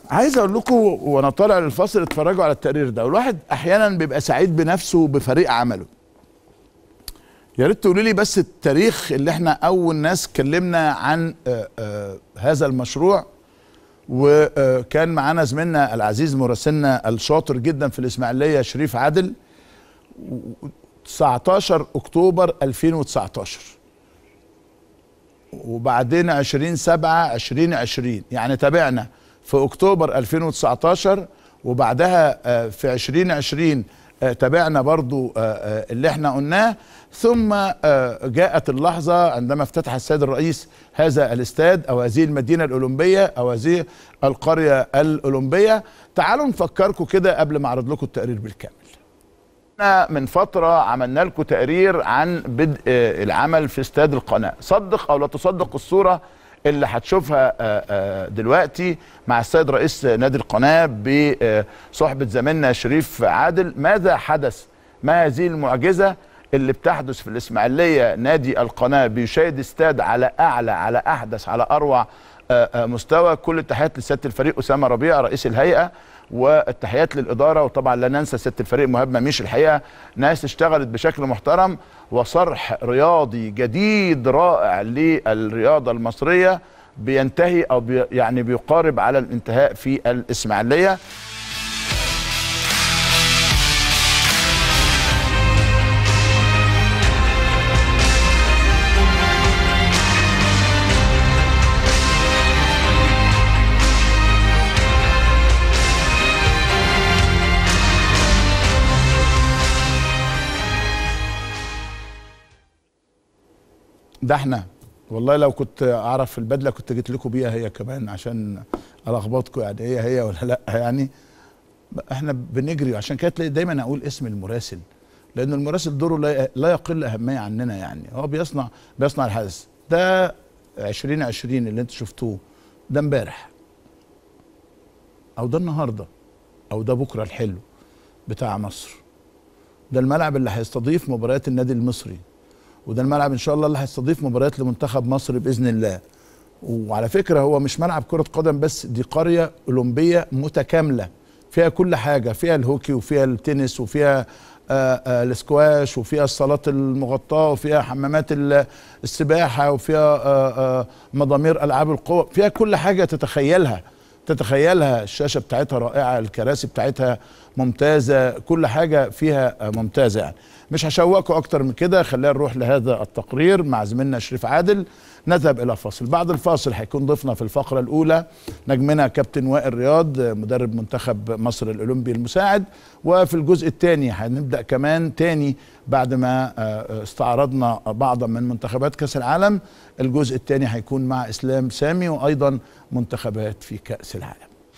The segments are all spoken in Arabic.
عايز اقول لكم وانا طالع للفاصل اتفرجوا على التقرير ده، والواحد احيانا بيبقى سعيد بنفسه وبفريق عمله. يا ريت تقولوا لي بس التاريخ اللي احنا اول ناس اتكلمنا عن هذا المشروع، وكان معانا زميلنا العزيز مراسلنا الشاطر جدا في الاسماعيليه شريف عادل. 19 اكتوبر 2019 وبعدين 20/7/2020، يعني تابعنا في اكتوبر 2019 وبعدها في 2020 تابعنا برضو اللي احنا قلناه. ثم جاءت اللحظة عندما افتتح السيد الرئيس هذا الاستاد او هذه المدينة الأولمبية او هذه القرية الأولمبية. تعالوا نفكركم كده قبل ما اعرض لكم التقرير بالكامل. من فترة عملنا لكم تقرير عن بدء العمل في استاد القناة. صدق او لا تصدق الصورة اللي هتشوفها دلوقتي مع السيد رئيس نادي القناة بصحبة زميلنا شريف عادل. ماذا حدث؟ ما هذه المعجزة اللي بتحدث في الإسماعيلية؟ نادي القناة بيشاهد استاد على أعلى، على أحدث، على أروع مستوى. كل التحيات لسيادة الفريق أسامة ربيع رئيس الهيئة، والتحيات للإدارة، وطبعا لا ننسى سيادة الفريق مهاب مميش. الحقيقة ناس اشتغلت بشكل محترم، وصرح رياضي جديد رائع للرياضة المصرية بينتهي أو يعني بيقارب على الانتهاء في الإسماعيلية. ده احنا والله لو كنت اعرف البدله كنت جيت لكم بيها هي كمان عشان الخبطكم، يعني هي ولا لا. يعني احنا بنجري، عشان كده تلاقي دايما اقول اسم المراسل، لان المراسل دوره لا يقل اهميه عننا. يعني هو بيصنع الحدث ده. 2020 اللي انتوا شفتوه ده امبارح او ده النهارده او ده بكره الحلو بتاع مصر. ده الملعب اللي هيستضيف مباريات النادي المصري، وده الملعب ان شاء الله اللي هيستضيف مباريات لمنتخب مصر باذن الله. وعلى فكره هو مش ملعب كره قدم بس، دي قريه اولمبيه متكامله فيها كل حاجه، فيها الهوكي وفيها التنس وفيها الاسكواش وفيها الصالات المغطاه وفيها حمامات السباحه وفيها مضامير العاب القوى، فيها كل حاجه تتخيلها. الشاشه بتاعتها رائعه، الكراسي بتاعتها ممتازه، كل حاجه فيها ممتازه. يعني مش هشوقكم اكتر من كده، خلينا نروح لهذا التقرير مع زميلنا شريف عادل. نذهب الى فاصل. بعد الفاصل هيكون ضيفنا في الفقره الاولى نجمنا كابتن وائل رياض مدرب منتخب مصر الاولمبي المساعد، وفي الجزء الثاني هنبدا كمان تاني بعد ما استعرضنا بعضا من منتخبات كاس العالم. الجزء الثاني هيكون مع اسلام سامي وايضا منتخبات في كاس العالم.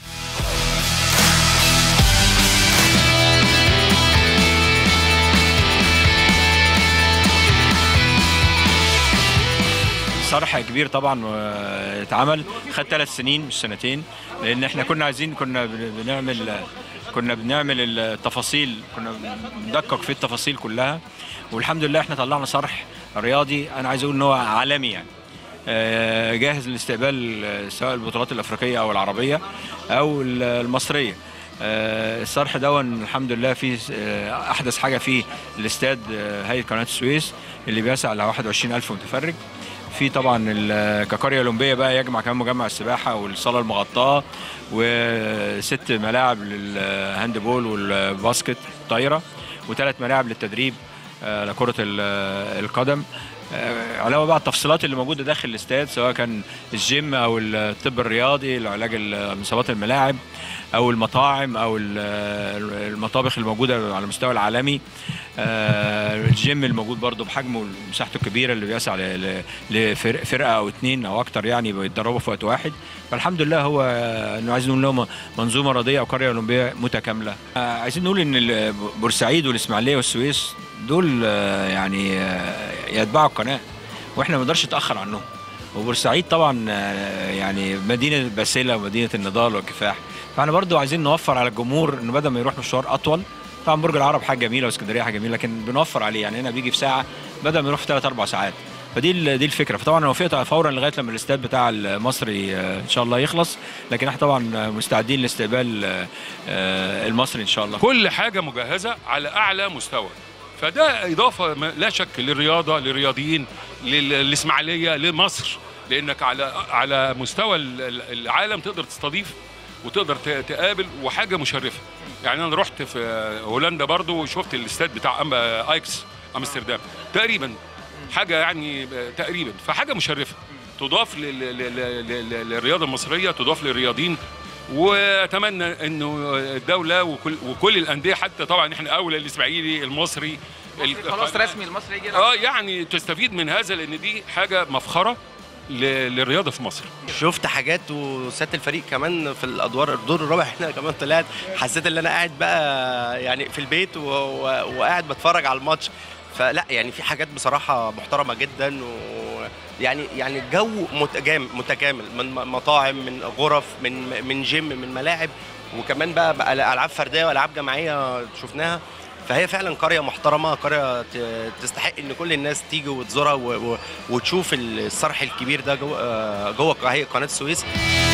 صرح كبير طبعا اتعمل، خد 3 سنين مش سنتين، لان احنا كنا بنعمل التفاصيل، كنا بندقق في التفاصيل كلها، والحمد لله احنا طلعنا صرح رياضي انا عايز اقول ان هو عالمي، يعني جاهز للاستقبال سواء البطولات الافريقيه او العربيه او المصريه. الصرح ده الحمد لله فيه احدث حاجه فيه الاستاد هيئه قناه السويس اللي بيسع ل 21,000 متفرج. في طبعا كقريه اولمبيه بقى يجمع كمان مجمع السباحه والصاله المغطاه و6 ملاعب للهاندبول والباسكت طايره و3 ملاعب للتدريب لكره القدم. علاوه بقى التفصيلات اللي موجوده داخل الاستاد سواء كان الجيم او الطب الرياضي لعلاج اصابات الملاعب او المطاعم او المطابخ الموجوده على المستوى العالمي. الجيم الموجود برضو بحجمه ومساحته الكبيره اللي بيسع لفرقه او 2 او اكتر يعني بيتدربوا في وقت واحد. فالحمد لله هو انه عايزين نقول لهم منظومه رياضيه او قريه اولمبيه متكامله. عايزين نقول ان بورسعيد والاسماعيليه والسويس دول يعني يتبعوا القناه واحنا ما نقدرش نتاخر عنهم. وبورسعيد طبعا يعني مدينه باسله ومدينه النضال والكفاح، فاحنا برضو عايزين نوفر على الجمهور انه بدل ما يروح مشوار اطول. طبعا برج العرب حاجه جميله واسكندريه حاجه جميله، لكن بنوفر عليه، يعني هنا بيجي في ساعه بدل ما يروح في 3-4 ساعات. فدي دي الفكره. فطبعا انا وافقت فورا لغايه لما الاستاد بتاع المصري ان شاء الله يخلص، لكن احنا طبعا مستعدين لاستقبال المصري ان شاء الله. كل حاجه مجهزه على اعلى مستوى، فده اضافه لا شك للرياضه، للرياضيين، للاسماعيليه، لمصر، لانك على مستوى العالم تقدر تستضيف وتقدر تقابل، وحاجه مشرفه. يعني انا رحت في هولندا برضو وشفت الاستاد بتاع ايكس امستردام تقريبا، حاجه يعني تقريبا، فحاجه مشرفه تضاف للرياضه المصريه، تضاف للرياضيين. واتمنى انه الدوله وكل الانديه، حتى طبعا احنا اولى الاسماعيلي المصري خلاص رسمي المصري يجي يعني تستفيد من هذا، لان دي حاجه مفخره للرياضه في مصر. شفت حاجات وسات الفريق كمان في الدور الرابع. احنا كمان طلعت حسيت ان انا قاعد بقى يعني في البيت وقاعد بتفرج على الماتش. فلا يعني في حاجات بصراحه محترمه جدا، يعني الجو متكامل، من مطاعم، من غرف، من جيم، من ملاعب، وكمان بقى العاب فرديه والعاب جماعيه شفناها. فهي فعلا قريه محترمه، قريه تستحق ان كل الناس تيجي وتزورها وتشوف الصرح الكبير ده جوه قناه السويس.